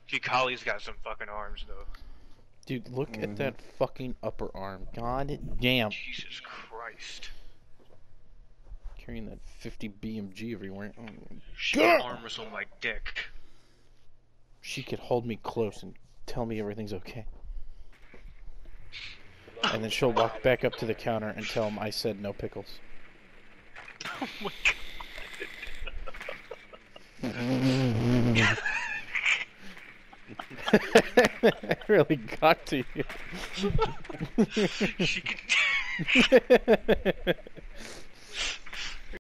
Kali's got some fucking arms, though. Dude, look at that fucking upper arm. God damn. Jesus Christ. Carrying that 50 BMG everywhere. Oh my She God. can arm wrestle my dick. She could hold me close and tell me everything's okay. And then she'll walk back up to the counter and tell him I said no pickles. Oh my God. It really got to you. She can...